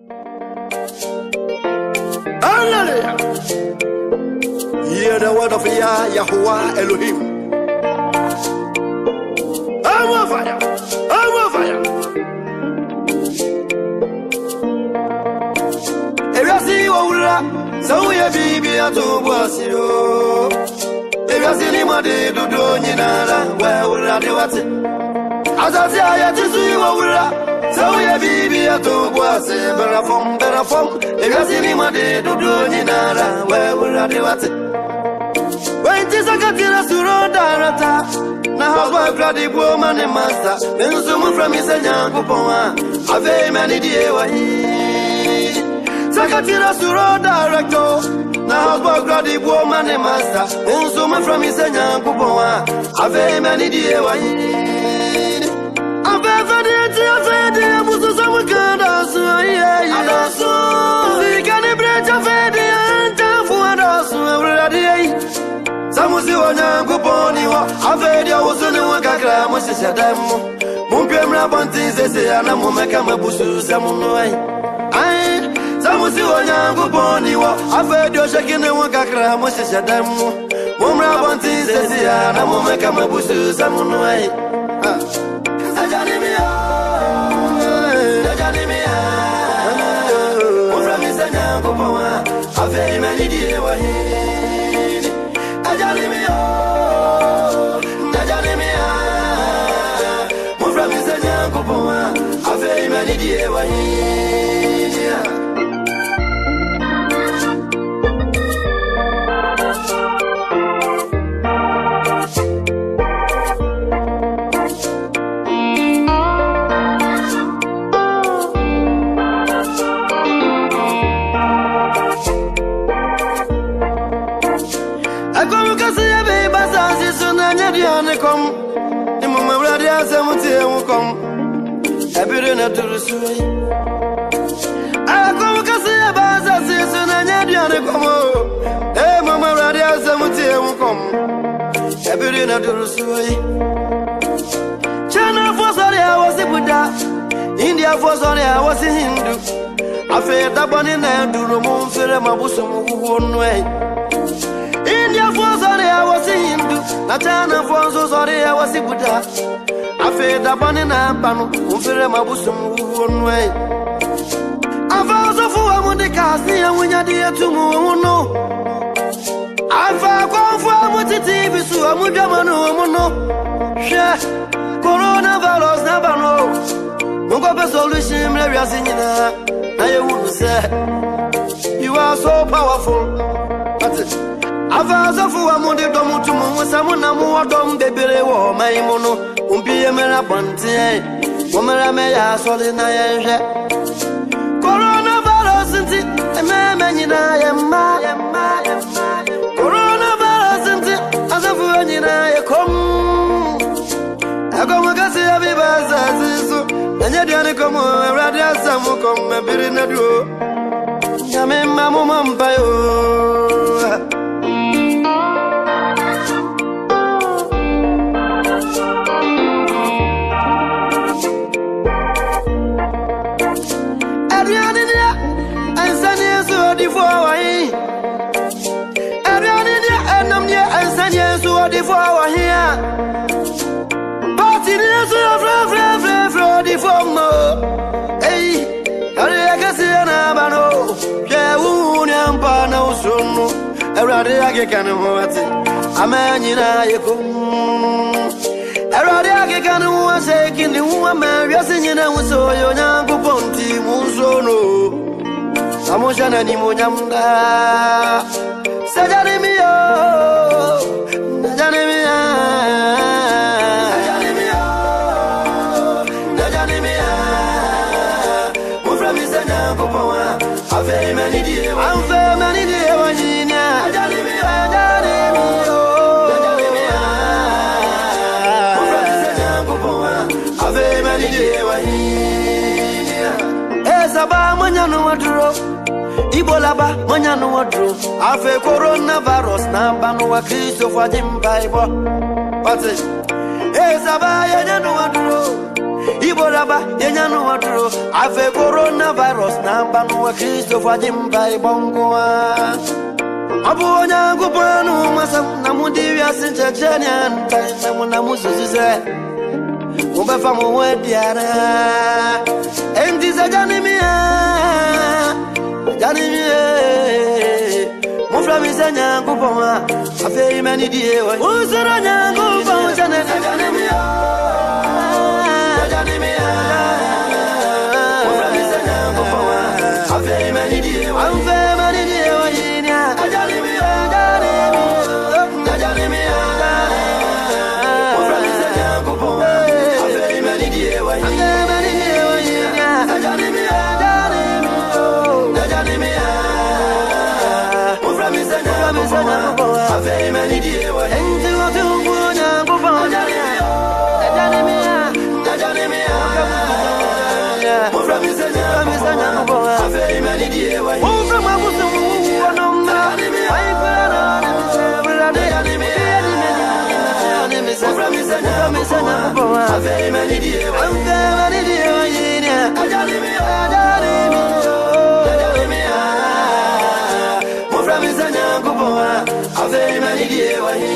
Hallelujah. Hear the word of Yahuwah Elohim. I'm on fire. I'm on fire. If you see Ola, so we are baby at Obuasio. If you see anybody to do Nina, where will I do it? As I say, I have to see Ola. So we are baby at Obuasio, better form. If you see anybody to do Nina, where will I do it? When this I got to the director, now how I got the woman and master, then someone from his young Papa, a very many dear. Sakatira Suro director, now how I got the woman and master, then someone from his young Papa, a very many dear. I'm very dear, was some good answer. I saw the calibrate of and for us already. Samusi wanyangu poni wa afedi ya usuni wakakra mushisha demu Mumpe mrabanti zese ana mumeka mabusu samunuai Samusi wanyangu poni wa afedi ya shakine wakakra mushisha demu Mumrabanti zese ana mumeka mabusu samunuai Sajanimia Sajanimia Muframisa nyangu poni afedi manidie wahi Ebirina turusui Ako kasi abaza sisu na nyadiane komo mama radia samutie mukom Ebirina turusui China for sorry I was Buddha India for sorry I was Hindu Afe tabani na duro mo fere mabusu mu way India for sorry I was Hindu Na China for sorry I was Buddha Afe tabani na panu umfere mabusu mu way Afa sofu amude kasi amunya die tumu no Afa konfu amutiti bisu amuja manu no She Corona Virus na bano Mungo be solution mle wiase nyina na ye wu say you are so powerful Afa sofu amude domu tumu samu na mu odom bebere wo mai mu no umbiye mera bonte wo mera me ya so le na ye Corona Virus nti ememe nyina ye ma Corona Virus nti azafu nyina ye kom Ako magasi ya bibaza zisu Nanya diane komo radia samu kom biri na duo Nyame mamu mampayo Adriani dia ansani yesu odifo wahi Adriani dia enam dia ansani yesu odifo wahi Yesu fre di fomo Hey Ari kasi na bano Je unya mpana usunu Erade age kanu ati Amanyina yekum Erade age kanu aseki ni uama Vyasi nyina usoyo nyangu ponti musono Samoshana ni munyamda Sajani miyo Najani miya I'm very many dear one in Esaba manyano wadro Ibola ba manyano wadro Afe Corona Virus na banu wa Kristo fa jimba ibo Pate Esaba yanyano wadro Iboraba, Yenyano Watro, Ave Corona Virus, Nampano, Christopher Jimba, Bongoa. Abuona Gupano, Masam, Namudia, Saint Janian, Namunamusu, Ubefamu, Diana, and this a Janimia, Muframizanya Gupoma, a very many dear, Uzaranya Gupama, Janimia. Very many